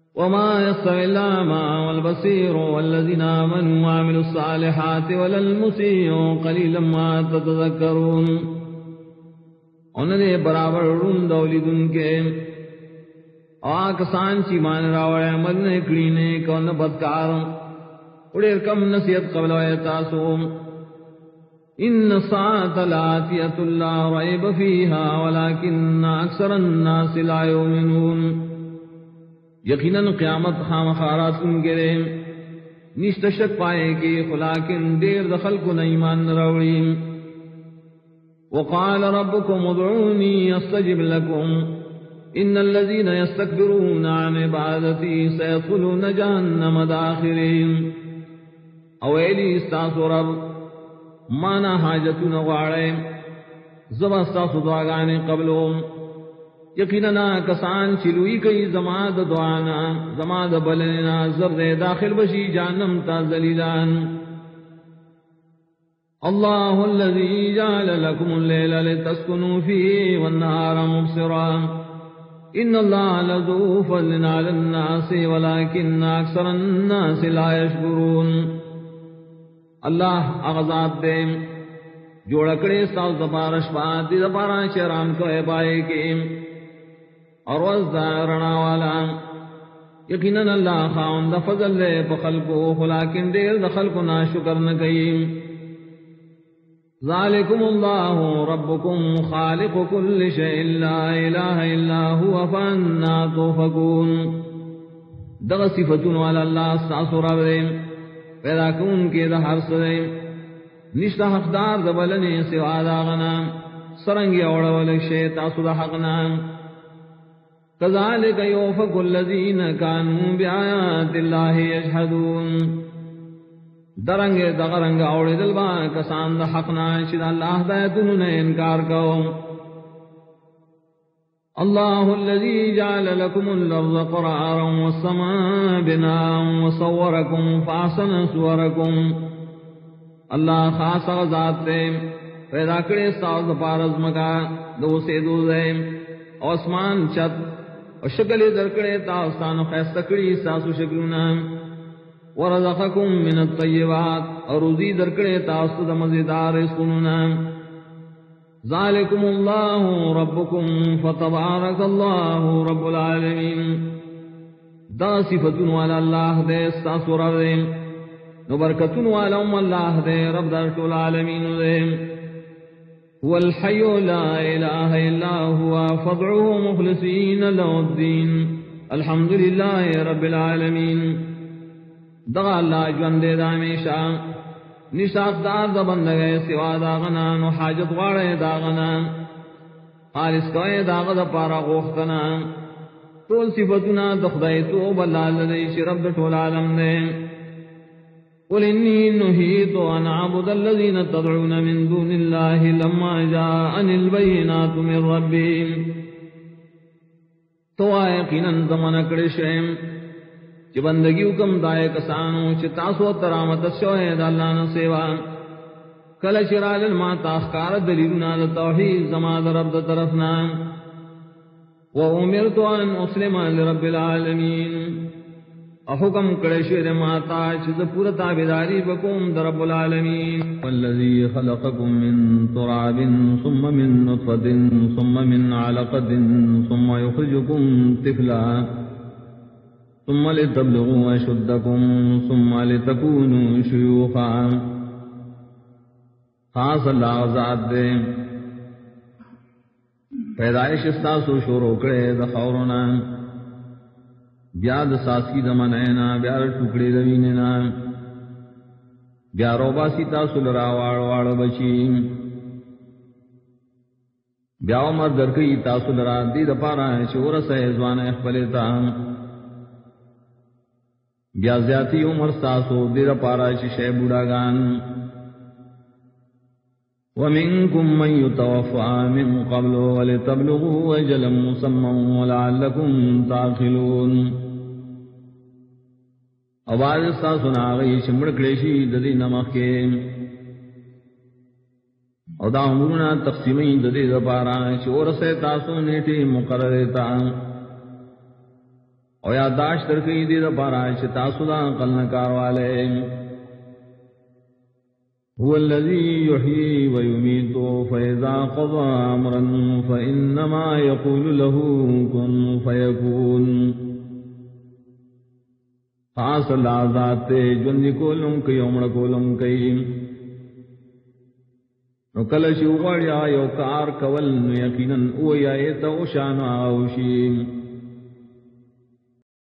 وما يستوي الأعمى والبصير والذين آمنوا وعملوا الصالحات ولا المسيء قليلا ما تتذكرون. انہیں برابر روند اولیدن کے آکسان چی مان راوڑے عمل نکلی نیک و بدکار اڑیر کم نصیحت قبل ویتاسو. ان الساعة لآتية لا ريب فيها ولكن اکثر الناس لا يؤمنون. یقیناً قیامت خامخارات ان کے لئے نشت شک پائے کی خلاکن دیر دخل کو ایمان روڑی. وقال ربكم ادعوني استجب لكم ان الذين يستكبرون عن عبادتي سيدخلون جهنم داخرين. اویلی استاسو رب مانا حاجتون غاڑے زبا استاسو دعاگانے قبلهم. یقیننا کسان چلوئی کئی زماد دعانا زماد بلننا زرد داخل بشی جہنم تا ذلیلان. اللہ الذی جعل لکم اللیل لتسکنوا فیہ والنہار مبصرا ان اللہ لذو فضل علی الناس ولکن اکثر الناس لا یشکرون. اللہ اغذات دے جوڑکڑے ساز دپارش بات دی دپارا شرام کو پائے کے اور وزدارنا والا. یقیناً اللہ خاوند فضل لے پخلقو خلاکن دیر دخلقو نا شکر نکیم. ذالکم اللہ ربکم خالق کل شیء لا الہ الا هو فانا توفکون. دغ صفتون والا اللہ ساسو رب دے پیدا کون کے دہر سدے نشتہ حقدار دبلنے سوا داغنا سرنگی اوڑولک شیطاسو دا حقنا. كذلك يوفق الذين كانوا بآيات الله يجحدون. درنگ دغرنگ اوڑی دلبا کسان دا حقنا شد اللہ دایتنو نے انکار کو. اللہ الذي جعل لكم الارض قرارا والسماء بناء وصوركم فاحسن صوركم. اللہ خاص ذات تے پیدا کرے ساز پارز مکا دو سے دو دے آسمان چت اور شکل درکڑے تاستان خیستکڑی ساسو شکلونا. ورزقکم من الطیبات اور روزی درکڑے تاست مزیدار سنونا. ذالکم اللہ ربکم فتبارک اللہ رب العالمین. دا صفتن والا اللہ دے ساسو رب دے نبرکتن والا اللہ دے رب در طول العالمین دے. هو الحي لا إله إلا هو فادعوه مخلصين له الدين الحمد لله رب العالمين. دغا اللہ جوندے دا ہمیشہ نشاق دار دا بندگے سوا داغنا نو حاجت غاڑے داغنا خالص کوئے داغ دا پارا غوختنا. طول صفتنا دخدائی توب اللہ لدیش رب طول عالم دے. قل إني نهيت أن أعبد الذين تدعون من دون الله لما جاءني البينات من ربي. تو یقیناً زمانہ کرشم کہ بندگی حکم دائے کسانو چھ تاسو ترامت شوہد اللہ نہ سیوا کل شرال ما تاخکار دلیلنا توحید زمان رب طرفنا. وأمرت أن أسلم لرب العالمين. حکم کرے شیر ماتا چھ پورا تابداری بکم در رب العالمین. والذی خلقکم من تراب ثم من نطفة ثم من علقة ثم یخرجکم طفلا ثم لتبلغوا اشدکم ثم لتکونوا شیوخا. خاص اللہ ذات دے پیدائش استاسو شروع کرے دخورنا بیاد ساسی دمنینا بیار ٹکڑی دویننا بیارو باسی تاسو لرا وار وار بچی بیاو مر درکی تاسو لرا دید پارا شور سیزوان اخبلیتا بیا زیادی عمر تاسو دید پارا شیش بوڑاگان. ومنكم من يتوفى من قبل ولتبلغوا أجلا مسمى ولعلكم تعقلون. آواز سا سنا گئی چمڑ کلیشی ددی نمک کے اور دا عمرنا تقسیمی ددی دپارا چور سے تاسو نیٹی مقرر تا او یادداشت درکئی دی دا پارا چھ تاسو دا عقل نکار والے هو الذی یحیی و یمیت فاذا قضى امرا فانما یقول له کن فیکون خاص اللہ ذات تے جن کولم کئی عمر کولم کئی نو کلشی اغاڑیا یو کار کول نو یقیناً او یا ایتا او شان آوشیم